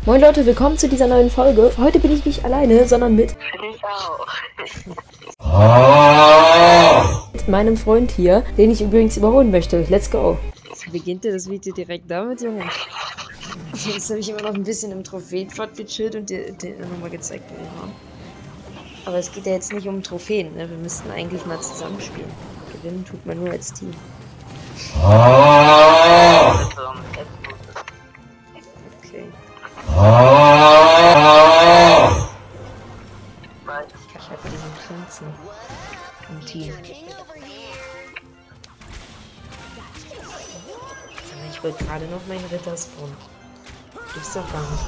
Moin Leute, willkommen zu dieser neuen Folge. Heute bin ich nicht alleine, sondern mit meinem Freund hier, den ich übrigens überholen möchte. Let's go. Beginnt das Video direkt damit, Junge? Jetzt habe ich immer noch ein bisschen im Trophäenplot gechillt und dir nochmal gezeigt, wo wir waren. Aber es geht ja jetzt nicht um Trophäen, ne? Wir müssten eigentlich mal zusammenspielen. Gewinnen tut man nur als Team. Okay. Ich habe diesen Prinzen im Team. Ich wollte gerade noch meinen Ritter spawnen. Gibt's doch gar nicht.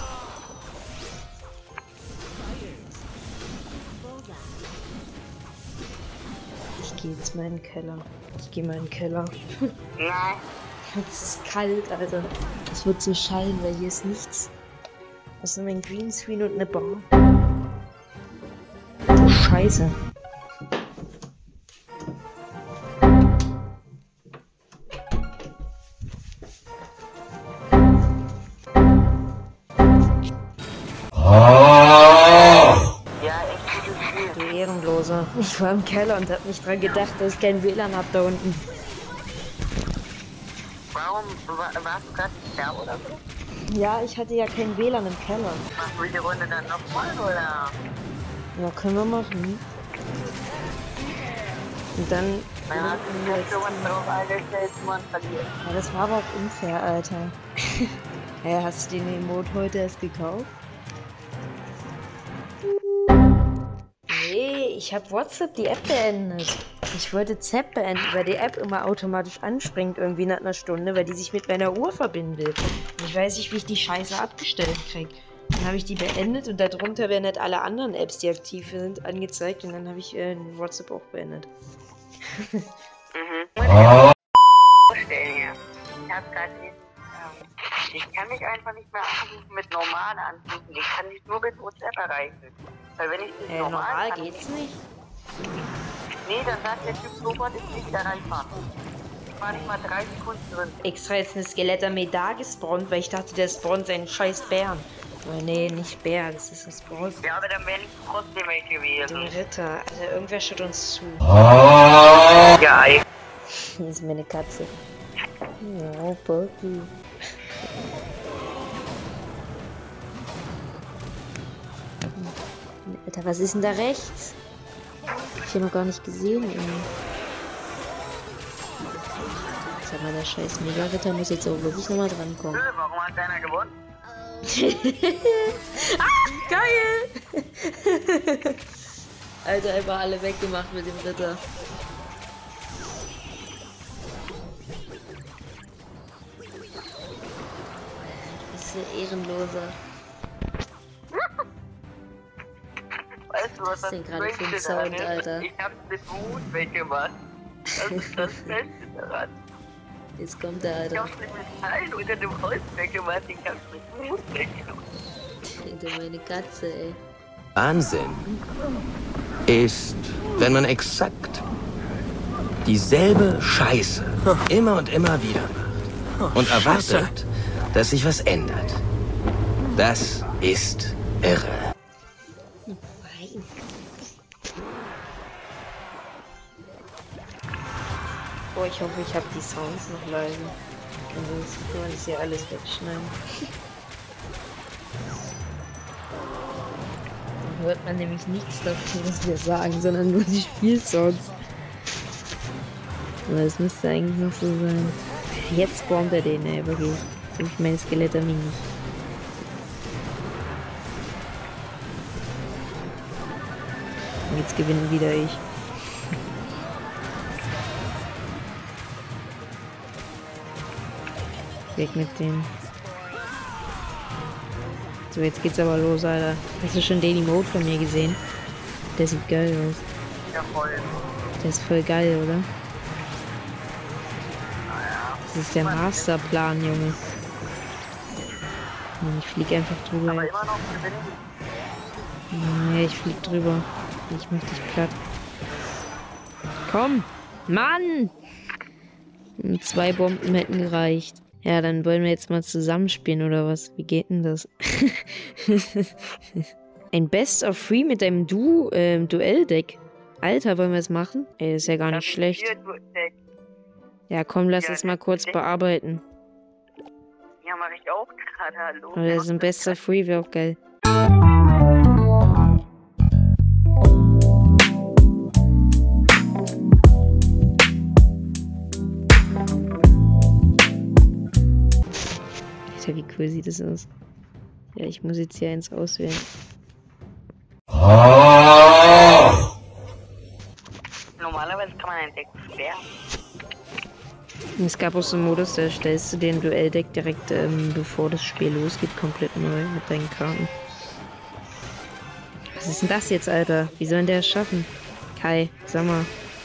Ich gehe jetzt mal in den Keller. Ich gehe mal in den Keller. Nein. Es ist kalt, Alter. Es wird so schallen, weil hier ist nichts. Außer mein Greenscreen und eine Bar. Oh, Scheiße. Du Ehrenloser. Ich war im Keller und hab nicht dran gedacht, dass ich kein WLAN hab da unten. Warum warst du gerade nicht da oder so? Ja, ich hatte ja kein WLAN im Keller. Machst du die Runde dann nochmal oder? Ja, können wir machen. Und dann... Ja, das war aber auch unfair, Alter. Ja, hast du den Emote heute erst gekauft? Nee, ich habe WhatsApp die App beendet. Ich wollte Zap beenden, weil die App immer automatisch anspringt irgendwie nach einer Stunde, weil die sich mit meiner Uhr verbindet. Und ich weiß nicht, wie ich die Scheiße abgestellt krieg. Dann habe ich die beendet und darunter werden halt alle anderen Apps, die aktiv sind, angezeigt und dann habe ich WhatsApp auch beendet. Ich kann mich einfach nicht mehr anrufen mit normalen Anrufen. Ich kann dich nur mit WhatsApp erreichen. Weil wenn ich dich normal geht's nicht. Nee, dann sagt der Typ sofort, ist nicht erreichbar. Ich war nicht mal 3 Sekunden drin. Extra jetzt eine Skelettarmee da gespawnt, weil ich dachte, der spawnt seinen scheiß Bären. Aber nee, nicht Bär, das ist das Boss. Ja, aber dann wäre ich trotzdem weg gewesen. Der Ritter, also irgendwer schaut uns zu. Ja, ey. Hier ist meine Katze. Oh, Poki. Alter, was ist denn da rechts? Hab ich ja noch gar nicht gesehen. Sag mal, der scheiß Mega-Ritter muss jetzt auch wirklich nochmal drankommen. Warum hat keiner gewonnen? Ah, geil! Alter, einfach alle weggemacht mit dem Ritter. Du bist ein Ehrenloser. Weißt du, was ist denn gerade für ein Sound, Alter? Ich hab's mit Mut weggemacht. Das ist das Beste daran. Jetzt kommt der, Alter. Ich hab's mit Metall unter dem Holz weggemacht. Ich hab's mit Mut weggemacht. Hinter meine Katze, ey. Wahnsinn ist, wenn man exakt dieselbe Scheiße immer und immer wieder macht und erwartet, dass sich was ändert. Das ist irre. Oh, ich hoffe, ich habe die Sounds noch leise. Ansonsten kann man das hier alles wegschneiden. Dann hört man nämlich nichts davon, was wir sagen, sondern nur die Spielsounds. Aber das müsste eigentlich noch so sein. Jetzt spawnt er den, ey, wirklich. Jetzt habe ich meine Skelettarmee nicht. Und jetzt gewinne wieder ich. Weg mit dem. So, jetzt geht's aber los, Alter. Hast du schon den Emote von mir gesehen? Der sieht geil aus. Ja, voll. Der ist voll geil, oder? Das ist der Masterplan, Junge. Mann, ich flieg einfach drüber. Aber immer noch gewinnen. Nee, ich flieg drüber. Ich mach dich platt. Komm! Mann! 2 Bomben hätten gereicht. Ja, dann wollen wir jetzt mal zusammenspielen, oder was? Wie geht denn das? Ein Best of 3 mit deinem Duell-Deck. Alter, wollen wir es machen? Ey, ist ja gar nicht schlecht. Ja, komm, lass es mal kurz bearbeiten. Ja, mach ich auch gerade, hallo. Aber das ist ein Best of 3, wäre auch geil. Alter, wie cool sieht das aus. Ja, ich muss jetzt hier eins auswählen. Normalerweise kann man ein Deck sperren. Es gab auch so einen Modus, da stellst du den Duelldeck direkt, bevor das Spiel losgeht, komplett neu mit deinen Karten. Was ist denn das jetzt, Alter? Wie soll denn der es schaffen? Kai, sag mal.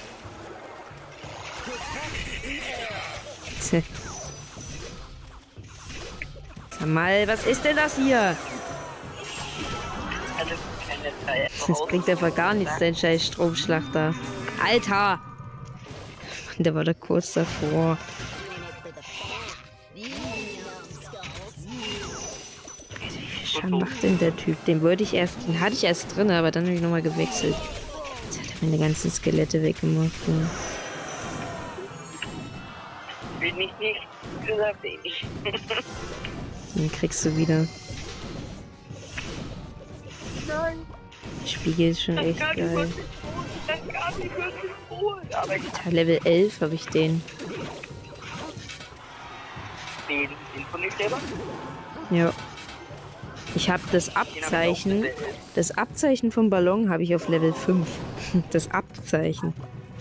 Sag mal, was ist denn das hier? Also, keine Zeit. Das bringt einfach gar nichts, dein scheiß Stromschlachter. Alter! Der war da kurz davor. Was macht denn der Typ? Den hatte ich erst drin, aber dann habe ich nochmal gewechselt. Jetzt hat er meine ganzen Skelette weggemacht. Ja. Bin ich nicht, gesagt ich. Den kriegst du wieder. Nein. Der Spiegel ist schon echt geil. Das kann ich wirklich holen. Aber ich Alter, Level 11 habe ich den. den von nicht selber. Ja. Ich habe das Abzeichen vom Ballon habe ich auf Level 5. Das Abzeichen.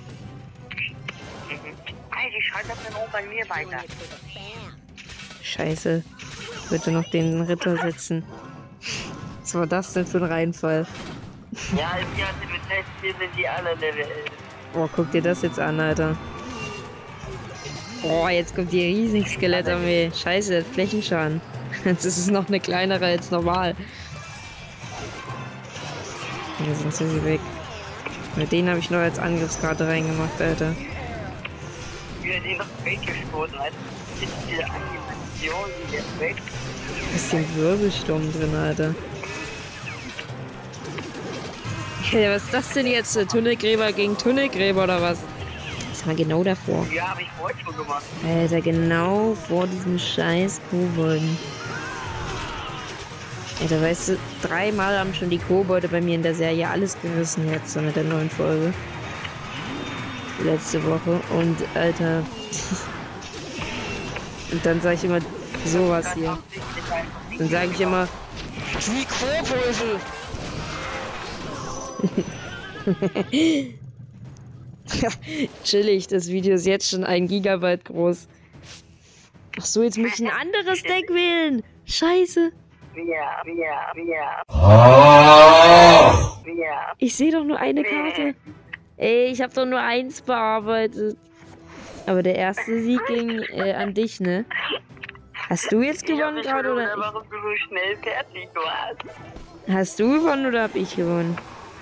Hey, die schaltet dann auch bei mir weiter. Scheiße. Ich würde noch den Ritter setzen. Was war das denn für ein Reinfall? Ja, im Jahr mit Test 4 sind die alle Level 11. Oh, guck dir das jetzt an, Alter. Oh, jetzt kommt die Riesenskelettarmee. Scheiße, der hat Flächenschaden. Jetzt ist es noch eine kleinere als normal. Ja, sonst sind sie weg. Mit denen habe ich noch als Angriffskarte reingemacht, Alter. Wie er den noch weggestoßen hat. Ist diese Animation, die jetzt weg. Bisschen Wirbelsturm drin, Alter. Ja, was ist das denn jetzt? Tunnelgräber gegen Tunnelgräber oder was? Das war genau davor. Ja, habe ich vorhin schon gemacht. Alter, genau vor diesem scheiß Kobolden. Alter, weißt du, 3-mal haben schon die Kobolde bei mir in der Serie alles gerissen jetzt, so mit der neuen Folge. Letzte Woche. Und, Alter. Und dann sage ich immer sowas hier. Dann sage ich immer, die Kobolde! Chillig, das Video ist jetzt schon 1 Gigabyte groß. Ach so, jetzt muss ich ein anderes Deck wählen. Scheiße. Ich sehe doch nur eine Karte. Ey, ich habe doch nur 1 bearbeitet. Aber der erste Sieg ging an dich, ne? Hast du jetzt gewonnen gerade oder ich? Warum du so schnell fertig warst? Hast du gewonnen oder hab ich gewonnen?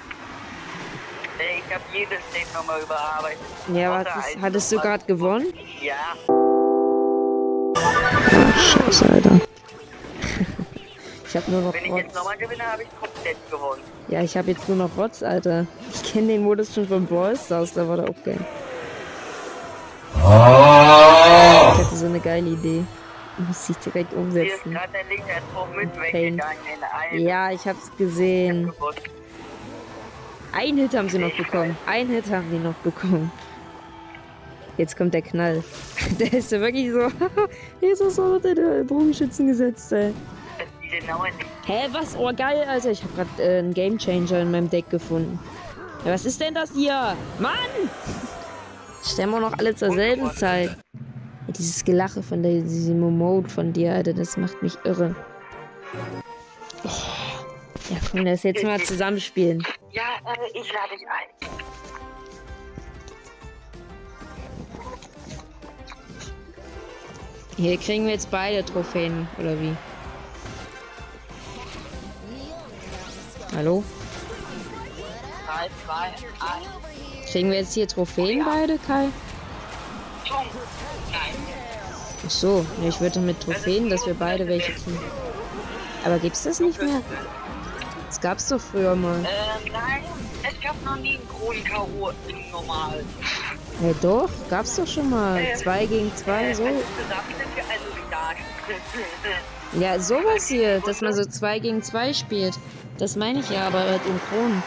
Ich habe jedes Deck nochmal überarbeitet. Ja, was hattest du gerade gewonnen? Ja. Scheiße, Alter. Ich hab nur noch Wenn ich jetzt nochmal gewinne, habe ich komplett gewonnen. Ja, ich habe jetzt nur noch Rots, Alter. Ich kenne den Modus schon von Brawl Stars, da war der auch geil. Ich hatte so eine geile Idee. Muss ich direkt Hier ist umsetzen. gerade der linke Turm mit Paint. weggegangen in eine. Ja, ich hab's gesehen. Ein Hit haben sie noch bekommen. Ein Hit haben die noch bekommen. Jetzt kommt der Knall. Der ist ja wirklich so. Hier ist er so unter der Bogenschützen gesetzt, ey. Hä, was? Oh, geil, Alter. Ich hab grad einen Gamechanger in meinem Deck gefunden. Ja, was ist denn das hier? Mann! Stellen wir noch alle zur selben Zeit. Ja, dieses Gelache von diesem Mode von dir, Alter, das macht mich irre. Oh. Ja, komm, lass jetzt mal zusammenspielen. Ja, ich lade dich ein. Hier kriegen wir jetzt beide Trophäen, oder wie? Hallo? 3, 2, 1. Kriegen wir jetzt hier Trophäen beide, Kai? Nein. Ach so, ja, ich würde mit Trophäen, dass wir beide welche kriegen. Aber gibt's das nicht mehr? Das gab's doch früher mal. Nein, es gab noch nie einen Kronen-K.O. im Normal. Ja doch, gab's doch schon mal. 2 gegen 2, so. Also zusammen sind wir also stark. Ja, sowas hier, dass man so 2 gegen 2 spielt. Das meine ich ja, aber halt in Kronen.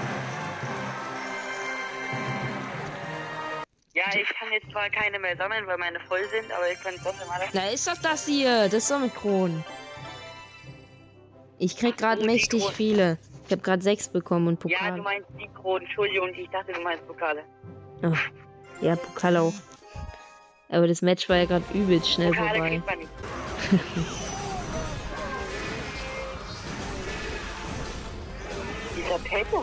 Ja, ich kann jetzt zwar keine mehr sammeln, weil meine voll sind, aber ich kann trotzdem alles. Na, ist doch das hier. Das ist doch mit Kronen. Ich krieg gerade Oh, die mächtig Kronen. viele. Ich habe gerade 6 bekommen und Ja, Pokal. du meinst die Kronen, Entschuldigung, ich dachte, du meinst Pokale. Ach, ja, Pokal auch. Aber das Match war ja gerade übelst schnell Pokale vorbei. kriegt man nicht. Dieser Petto.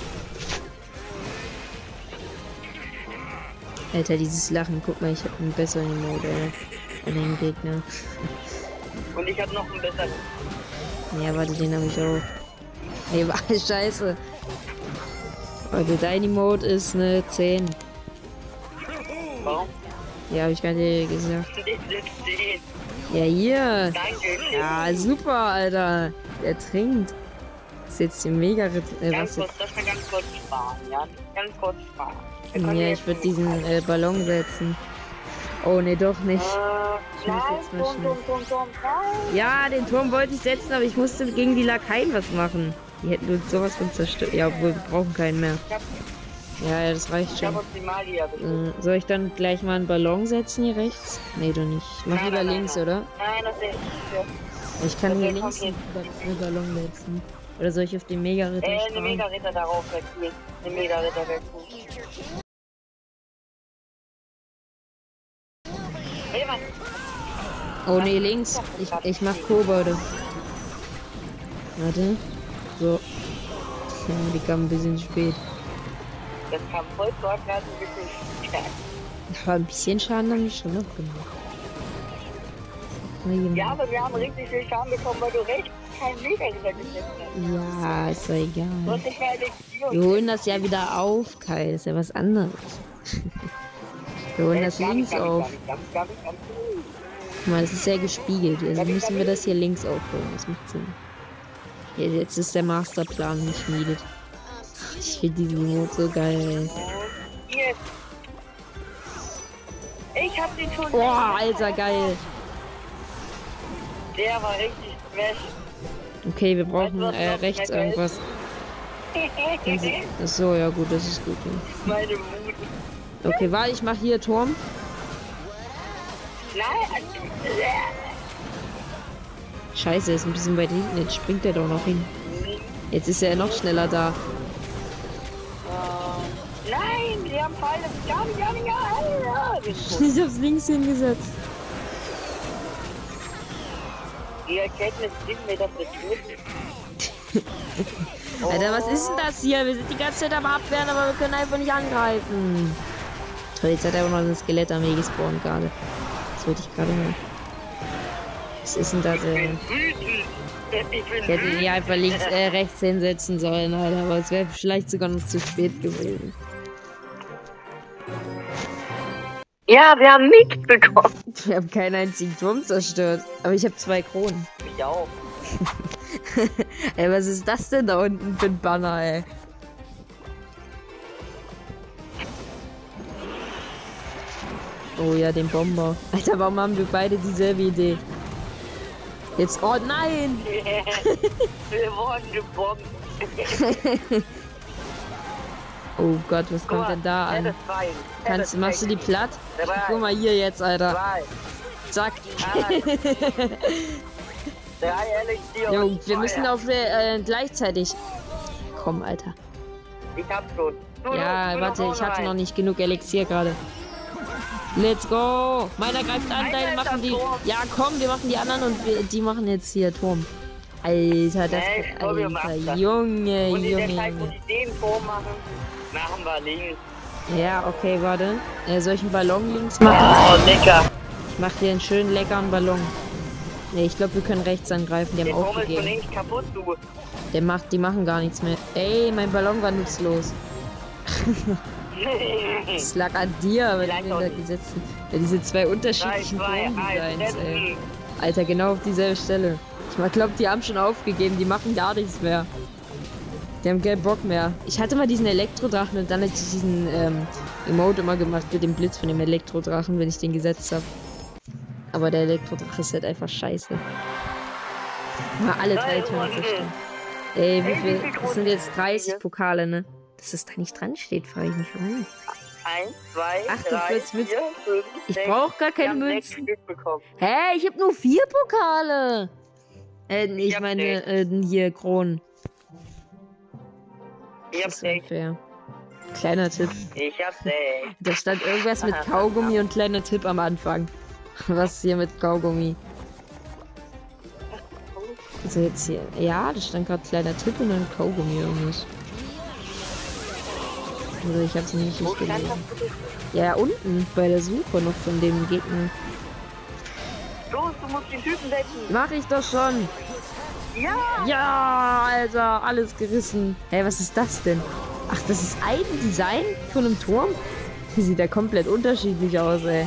Alter, dieses Lachen. Guck mal, ich habe einen besseren Emote an den Gegner. Und ich habe noch einen besseren. Ja, warte, den habe ich auch. Ey, war scheiße. Also dein Emote ist eine 10. Warum? Ja, habe ich gerade gesagt. Den sitzt den. Ja, hier. Danke. Ja, super, Alter. Der trinkt. Das ist jetzt die mega Ganz was kurz, jetzt? das mal ganz kurz sparen, ja? Ganz kurz sparen. Wir können Ja, jetzt ich würde diesen Ballon setzen. Oh, ne, doch nicht. Nein, jetzt mal schnell. nein. Ja, den Turm wollte ich setzen, aber ich musste gegen die Lakaien was machen. Die hätten uns sowas von zerstört. Ja, obwohl wir brauchen keinen mehr. Ja, ja, das reicht Ich schon. habe uns die Malia besucht. Soll ich dann gleich mal einen Ballon setzen hier rechts? Nee, doch nicht. Ich mach Nein, lieber nein, nein, links, nein. oder? Nein, das sehe ich. Ich kann Das hier wär links einen komplett- Ballon setzen. Oder soll ich auf den Mega-Ritter Eine sparen? Mega-Ritter darauf wechseln. Eine Mega-Ritter wechseln. Hey, Mann. Oh nee, links. Ich mach Kobolde. Warte. So. Ja, die kam ein bisschen spät. Das kam voll dort gerade ein bisschen stark. Aber ein bisschen Schaden haben die schon noch gemacht. Ja, aber wir haben richtig viel Schaden bekommen, weil du rechts keinen Mega-Ritter gesetzt hast. Ja, ist doch Du egal. hast nicht mal Elixier. Wir holen das ja wieder auf, Kai. Das ist ja was anderes. Wir holen das links auf. Ganz. Guck mal, das ist ja gespiegelt. Also müssen wir das hier links aufholen. Das macht Sinn. Ja, jetzt ist der Masterplan geschmiedet. Ich finde diesen Mode so geil, ey. Und jetzt. Ich hab den schon. Boah, Alter, geil. Der war richtig smash. Okay, wir brauchen Weißt du, was noch rechts netter irgendwas. Ach so, ja gut, das ist gut. Ja. Meine Mut. Okay, warte, ich mach hier Turm. Nein, Scheiße, ist ein bisschen weit hinten. Jetzt springt er doch noch hin. Jetzt ist er noch schneller da. nein, die haben Fall, das ist gar nicht. Ich hab's links hingesetzt. Die Erkenntnis bringt mir das nicht. Alter, was ist denn das hier? Wir sind die ganze Zeit am Abwehren, aber wir können einfach nicht angreifen. Toll, jetzt hat er auch noch ein Skelett am Weg gespawnt gerade. Das wollte ich gerade mal. Was ist denn das? Ich bin Ich hätte ihn hier einfach links, rechts hinsetzen sollen, Alter, aber es wäre vielleicht sogar noch zu spät gewesen. Ja, wir haben nichts bekommen. Wir haben keinen einzigen Turm zerstört, aber ich habe 2 Kronen. Ich auch. Ey, was ist das denn da unten für ein Banner, ey? Oh ja, den Bomber. Alter, warum haben wir beide dieselbe Idee? Jetzt, oh nein! Wir wurden gebombt. Oh Gott, was kommt denn da an? Machst du die platt? Guck mal hier jetzt, Alter. 3, Zack. 3 Elixier. Jo, und wir müssen Feuer. auf gleichzeitig. Komm, Alter. Ich hab's schon. Ja, warte, ich hatte noch nicht genug Elixier gerade. Let's go! Meiner greift an, deine machen die. Ja, komm, wir machen die anderen und die machen jetzt hier Turm. Alter, das. Nee, ich glaub, wir machen Alter, das. Junge, Und in der Junge, Zeit, wo Junge. die den Turm machen, machen wir links. Ja, okay, warte. Soll ich einen Ballon links machen? Oh, lecker. Ich mach hier einen schönen leckeren Ballon. Ne, ich glaube, wir können rechts angreifen. Die Der haben Turm ist von aufgegeben. links kaputt, du. Die machen gar nichts mehr. Ey, mein Ballon war nutzlos. Es lag an dir, weil Vielleicht du auch da nicht. gesetzt hast. Ja, diese zwei unterschiedlichen 3, 2, 1, Turmdesigns, ey. Setzi. Alter, genau auf dieselbe Stelle. Ich glaube, die haben schon aufgegeben, die machen gar nichts mehr. Die haben keinen Bock mehr. Ich hatte mal diesen Elektrodrachen und dann hätte ich diesen Emote immer gemacht mit dem Blitz von dem Elektrodrachen, wenn ich den gesetzt habe. Aber der Elektrodrache ist halt einfach scheiße. Mal alle 3 Türme zerstören. Ey, wie viel? Das sind jetzt 30 Pokale, ne? Dass das da nicht dran steht, frage ich mich warum. 1, 2, 3, 48 4, Münzen. 5, Ich 6. brauche gar keine Wir haben 6 Münzen. Stück bekommen. Hä? Ich habe nur 4 Pokale. Nee, ich hab meine, hier Kronen. Ich hab Das ist 6. unfair. Kleiner Tipp. Ich hab 6. Da stand irgendwas mit Kaugummi und kleiner Tipp am Anfang. Was hier mit Kaugummi? Also jetzt hier. Ja, da stand gerade kleiner Tipp und dann Kaugummi irgendwas. Oder ich hab's nicht Wo richtig stand gelesen. das bitte? Ja, unten bei der Suche noch von dem Gegner. Los, du musst den Typen setzen. Mach ich doch schon. Ja! Ja, Alter, alles gerissen. Hey, was ist das denn? Ach, das ist ein Design von einem Turm? Sieht ja komplett unterschiedlich aus, ey.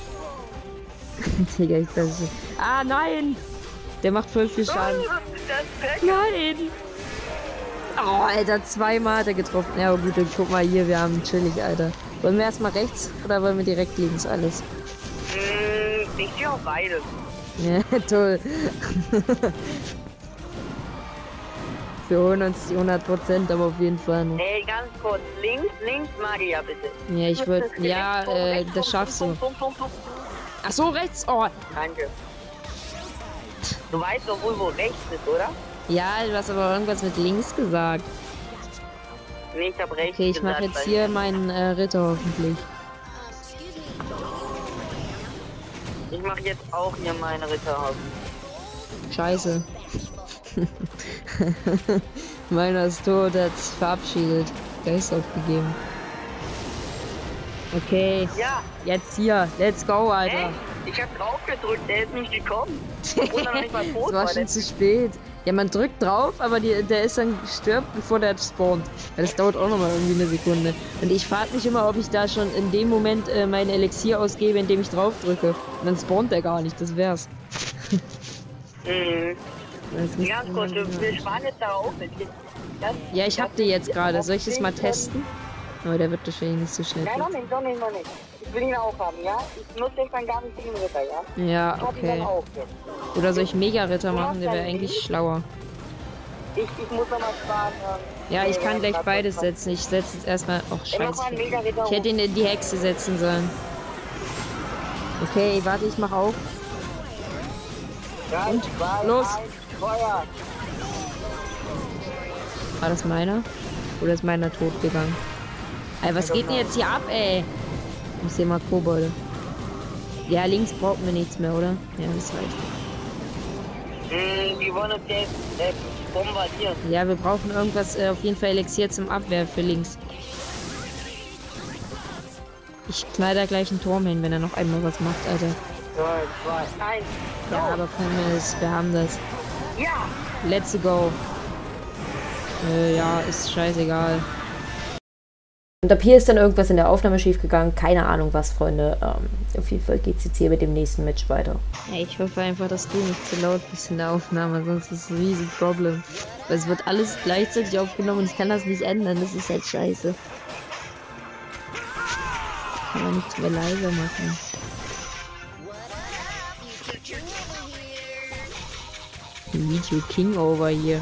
Digga, ich weiß nicht. Ah, nein! Der macht voll viel Schaden. Das Dreck. Nein! Oh, Alter, zweimal hat er getroffen. Ja, gut, dann guck mal hier, wir haben chillig, Alter. Wollen wir erstmal rechts oder wollen wir direkt links? Alles. Ich gehe auf beide. Ja, toll. Wir holen uns die 100%, aber auf jeden Fall noch. Ey, ganz kurz. Links, Magia, bitte. Ja, ich würde. Ja, das schaffst du. Ach so, rechts. Oh. Danke. Du weißt doch wohl, wo rechts ist, oder? Ja, du hast aber irgendwas mit links gesagt. Nee, ich hab rechts Okay, ich mache gesagt, jetzt weil- hier meinen Ritter hoffentlich. Ich mache jetzt auch hier meine Ritterhausen. Scheiße. Meiner ist tot, hat sich verabschiedet. Geist aufgegeben. Okay, Ja, jetzt hier. Let's go, Alter. ey, ich hab drauf gedrückt, der ist nicht gekommen. Obwohl er noch nicht mal tot Es war war. schon zu spät. Ja, man drückt drauf, aber der ist dann stirbt, bevor der spawnt. Ja, das dauert auch nochmal irgendwie eine Sekunde. Und ich frage mich immer, ob ich da schon in dem Moment mein Elixier ausgebe, indem ich drauf drücke. Und dann spawnt der gar nicht, das wär's. Das ist nicht Ganz kurz, wir sparen jetzt darauf. Ja, ich hab die jetzt gerade. Soll ich es mal testen? Aber der wird wahrscheinlich nicht so schnell. Nein, noch nicht, noch nicht. Ich will ihn auch haben, ja? Ich nutze jetzt dann gar nicht den Ritter, ja? Ja, Ich hab ihn dann okay. auch jetzt. Oder soll ich Mega-Ritter machen? Der wäre eigentlich schlauer. Ich muss nochmal sparen. Ja, ich kann gleich grad beides was- setzen. Ich setze jetzt erstmal. Och, Ich mach scheiße. mal einen Mega-Ritter Ich hätte ihn in die Hexe setzen sollen. Okay, warte, ich mach auf. Drei, Und? zwei, Los. 1, Feuer! War das meiner? Oder ist meiner tot gegangen? Ey, was geht denn jetzt hier ab, ey? Ich muss hier mal Kobolde. Ja, links brauchen wir nichts mehr, oder? Ja, das reicht. Die wollen uns jetzt bombardieren. Ja, wir brauchen irgendwas, auf jeden Fall Elixier zum Abwehr für links. Ich knall da gleich einen Turm hin, wenn er noch einmal was macht, Alter. 3, 2, 1. Ja, aber können wir es, wir haben das. Ja! Let's go. Ja, ist scheißegal. Und ab hier ist dann irgendwas in der Aufnahme schiefgegangen. Keine Ahnung was, Freunde. Auf jeden Fall geht es jetzt hier mit dem nächsten Match weiter. Ja, ich hoffe einfach, dass du nicht zu laut bist in der Aufnahme, sonst ist es ein riesen Problem. Weil es wird alles gleichzeitig aufgenommen und ich kann das nicht ändern. Das ist halt scheiße. Kann man nichts mehr leiser machen. Video King over hier.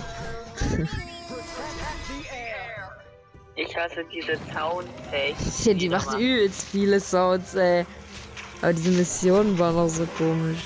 Ich hasse diese Soundfacts. Die macht übelst viele Sounds, ey. Aber diese Missionen waren auch so komisch.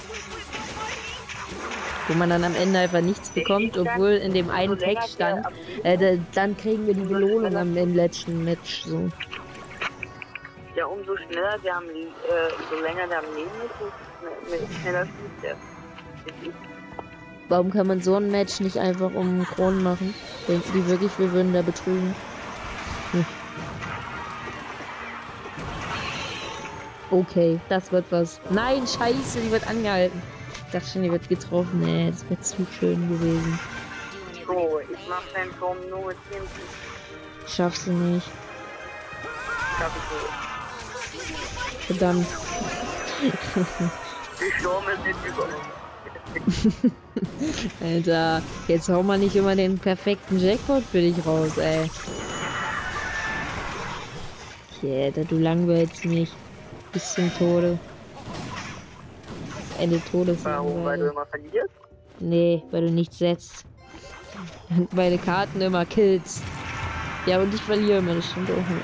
Wo man dann am Ende einfach nichts bekommt, obwohl in dem einen Text stand, dann kriegen wir die Belohnung im letzten Match. So. Ja, umso schneller der am so länger der am Leben ist, umso schneller spielt der. Warum kann man so ein Match nicht einfach um Kronen machen? Denken die wirklich, wir würden da betrügen? Okay, das wird was. Nein, scheiße, die wird angehalten. Ich dachte schon, die wird getroffen. Nee, das wäre zu schön gewesen. So, ich mach deinen Turm nur mit 10. Schaffst du nicht. hab ich so. Verdammt. Die Sturm ist nicht über uns. Alter, jetzt hau mal nicht immer den perfekten Jackpot für dich raus, ey. Okay, Alter, du langweilst mich. Bis zum Tode. Ende Todes. Warum? Weil du immer verlierst? Nee, weil du nichts setzt. Und meine Karten immer killst. Ja, und ich verliere immer, das stimmt auch nicht.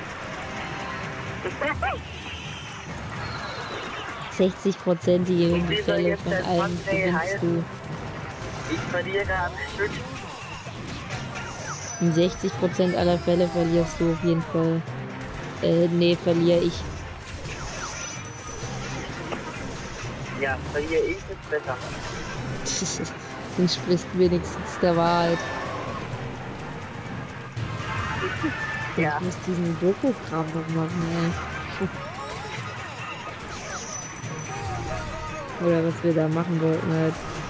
60%ige Fälle von allen gewinnst du. Ich verliere am Stück. In 60% aller Fälle verlierst du auf jeden Fall. Nee, verliere ich. Ja, verliere ich ist besser. Entspricht wenigstens der Wahrheit. Ja. Ich muss diesen Doku-Kram noch machen, ey. Oder was wir da machen wollten halt.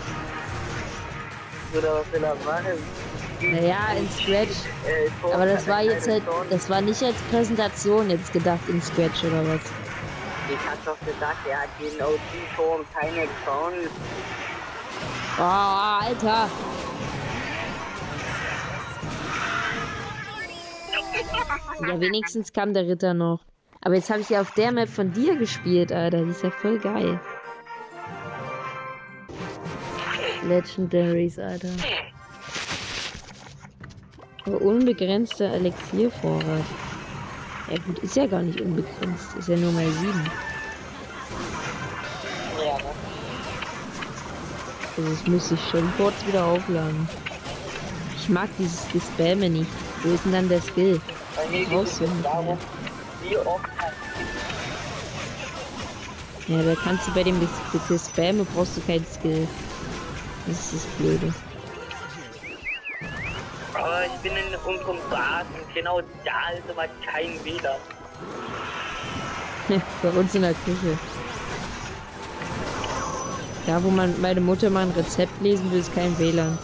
Oder was wir da machen? Naja, in Scratch. Aber das war jetzt halt, das war nicht als Präsentation jetzt gedacht in Scratch oder was? Ich hab doch gesagt, er hat den OG-Turm keine Chance. Oh, Alter! Ja, wenigstens kam der Ritter noch. Aber jetzt habe ich ja auf der Map von dir gespielt, Alter. Die ist ja voll geil. Legendaries, Alter. Aber unbegrenzter Elixiervorrat. Ja gut, ist ja gar nicht unbegrenzt. Ist ja nur mal 7. Ja, ne? Also das muss ich schon kurz wieder aufladen. Ich mag dieses Gespamme nicht. Wo ist denn dann der Skill? Bei mir geht es darum, wie oft ja, da kannst du bei dem Gespamme brauchst du keinen Skill. Das ist das Blöde. Aber ich bin in unserem Bad und genau da ist aber kein WLAN. Bei uns in der Küche. Da, wo meine Mutter mal ein Rezept lesen will, ist kein WLAN.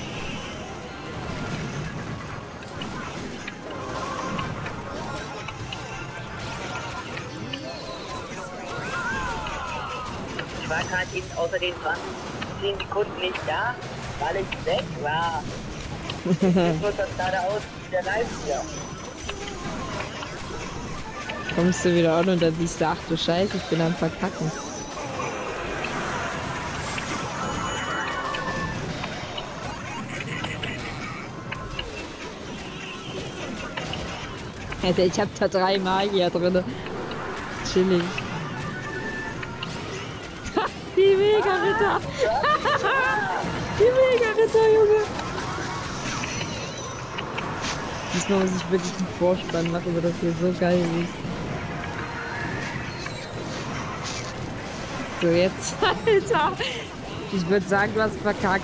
Ich war gerade eben außer den 10 Sekunden nicht da, weil ich weg war. Ich muss das gerade aus, wie der Live hier. Kommst du wieder an und dann siehst du, ach du Scheiße, ich bin am Verkacken. Alter, ich hab da 3 Magier drin. Chillig. Die Mega-Ritter! Die Mega-Ritter, Junge! Diesmal muss ich wirklich einen Vorspann machen, weil das hier so geil ist. So, jetzt, Alter! Ich würde sagen, du hast verkackt.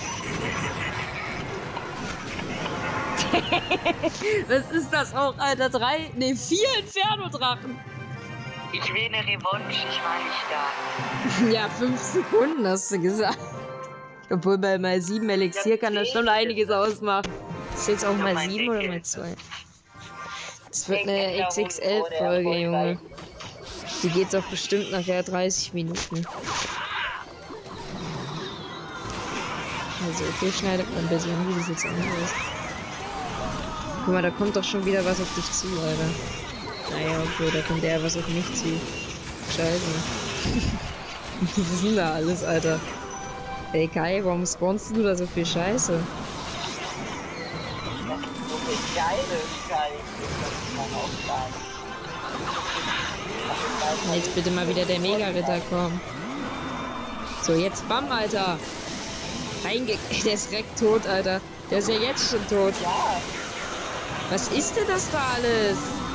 Was ist das auch, Alter? 3, ne 4 Inferno-Drachen! Ich will eine Revanche, ich war nicht da. Ja, 5 Sekunden hast du gesagt. Obwohl bei mal 7 Elixier kann das schon einiges ausmachen. Ist jetzt auch mal 7 oder mal 2? Das wird eine XXL-Folge, Junge. Die geht doch bestimmt nachher 30 Minuten. Also, okay, schneidet man ein bisschen, wie das jetzt anders. Guck mal, da kommt doch schon wieder was auf dich zu, Alter. Naja, okay, da kommt eher was auf mich zu. Scheiße. Was ist denn da alles, Alter? Ey Kai, warum spawnst du da so viel Scheiße? So viel geile Scheiße, das kann auch sein. Jetzt bitte mal wieder der Mega-Ritter kommen. So, jetzt Bam, Alter. Der ist direkt tot, Alter. Der ist ja jetzt schon tot. Ja. Was ist denn das da alles?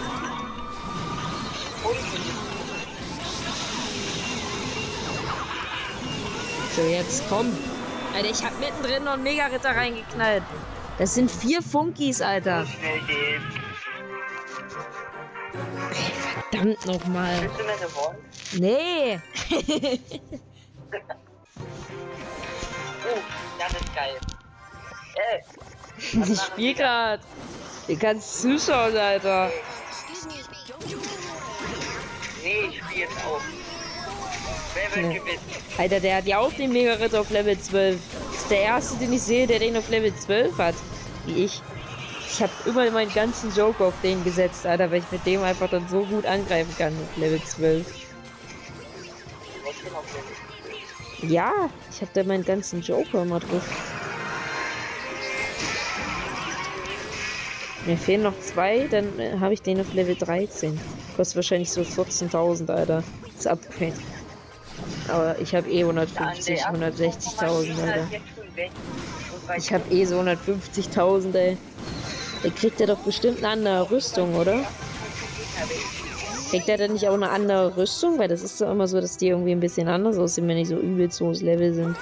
So, jetzt komm. Alter, ich hab mittendrin noch einen Mega-Ritter reingeknallt. Das sind 4 Funkis, Alter. So schnell gehen. Verdammt nochmal. Willst du mir eine Wand? Nee. Das ist geil. Ich spiel grad. Ihr kannst zuschauen, Alter. Excuse me, don't you die jetzt auf. Wer wird Ja. gewinnen? Alter, der hat ja auch den Mega-Ritter auf Level 12. Das ist der erste, den ich sehe, der den auf Level 12 hat. Wie ich. Ich habe immer meinen ganzen Joker auf den gesetzt, Alter, weil ich mit dem einfach dann so gut angreifen kann auf Level 12. Trotzdem auf Level. Ja, ich habe da meinen ganzen Joker immer drauf. Mir fehlen noch 2, dann habe ich den auf Level 13. Kostet wahrscheinlich so 14.000, Alter. Das Upgrade. Aber ich habe eh 150, 160.000, Alter. Ich habe eh so 150.000, ey. Der kriegt ja doch bestimmt eine andere Rüstung, oder? Kriegt er denn nicht auch eine andere Rüstung? Weil das ist doch immer so, dass die irgendwie ein bisschen anders aussehen, wenn die so übelst hohes Level sind.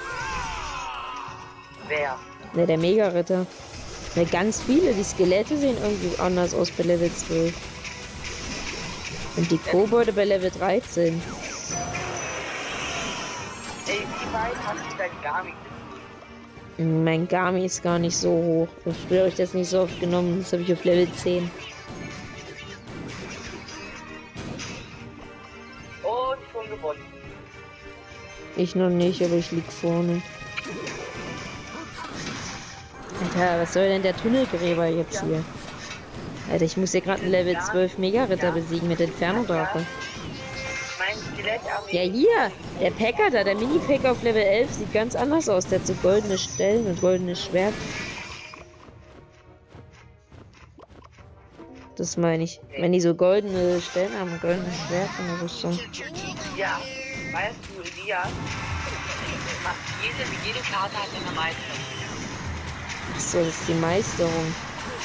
Wer? Ne, der Mega-Ritter. Weil ganz viele, die Skelette sehen irgendwie anders aus bei Level 12. Und die Kobolde bei Level 13. Ey, wie weit hast du dein Garmin? Mein Gami ist gar nicht so hoch. Früher habe ich das nicht so oft genommen. Das habe ich auf Level 10. Und schon gewonnen. Ich noch nicht, aber ich lieg vorne. Alter, was soll denn der Tunnelgräber jetzt hier? Alter, ich muss hier gerade einen Level 12 Mega-Ritter besiegen mit Inferno-Drache. Mein Skelettarmee. Ja, hier! Der Packer da, der Mini-Packer auf Level 11 sieht ganz anders aus. Der hat so goldene Stellen und goldenes Schwert. Das meine ich. Wenn die so goldene Stellen haben, ein goldenes Schwert in der Rüstung. Ja, weißt du, Elias, jede Karte hat eine Meisterung. Achso, das ist die Meisterung.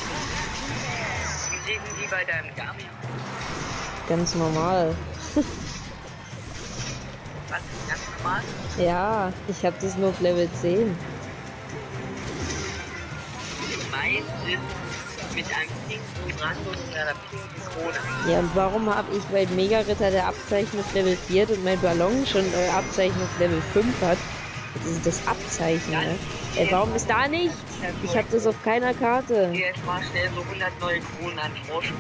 Wie sehen die bei deinem Garmin? Ganz normal. Was ist ganz normal? Ja, ich habe das nur auf Level 10. Meins ist mit einem pinken Rand und einer pinken Krone. Ja, und warum habe ich bei Mega-Ritter der Abzeichen auf Level 4 und mein Ballon schon Abzeichen auf Level 5 hat? Das ist das Abzeichen, ne? Ey, warum ist da nichts? Ich habe das auf keiner Karte. Hier jetzt mal schnell so 100 neue Kronen an Vorsprung.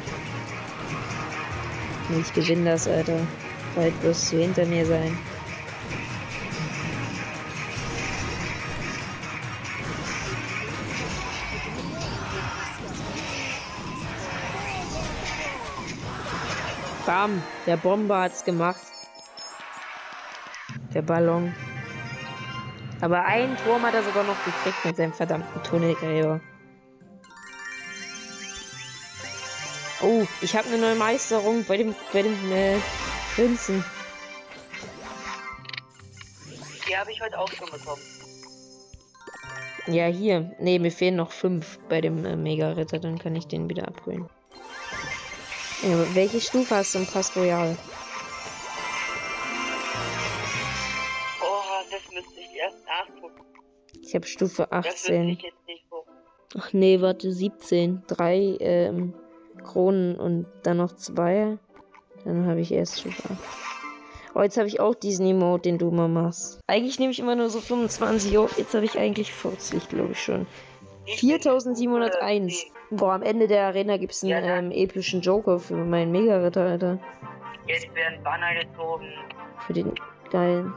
Ich gewinne das, Alter. Bald wirst du hinter mir sein. Bam, der Bomber hat's gemacht. Der Ballon. Aber einen Turm hat er sogar noch gekriegt mit seinem verdammten Tunnelgräber. Oh, ich habe eine neue Meisterung bei dem Prinzen. Die habe ich heute auch schon bekommen. Ja, hier. Ne, mir fehlen noch 5 bei dem Mega-Ritter, dann kann ich den wieder abholen. Ja, welche Stufe hast du im Pass Royal? Oh, das müsste ich erst nachgucken. Ich habe Stufe Das wüsste 18. ich jetzt nicht so. Ach nee, warte, 17. 3 Kronen und dann noch 2. Dann habe ich erst Stufe 8. Oh, jetzt habe ich auch diesen Emote, den du immer machst. Eigentlich nehme ich immer nur so 25 auf. Jetzt habe ich eigentlich 40, glaube ich schon. 4701. Boah, am Ende der Arena gibt es einen epischen Joker für meinen Mega-Ritter, Alter. Jetzt werden Banner gezogen. Für den geilen.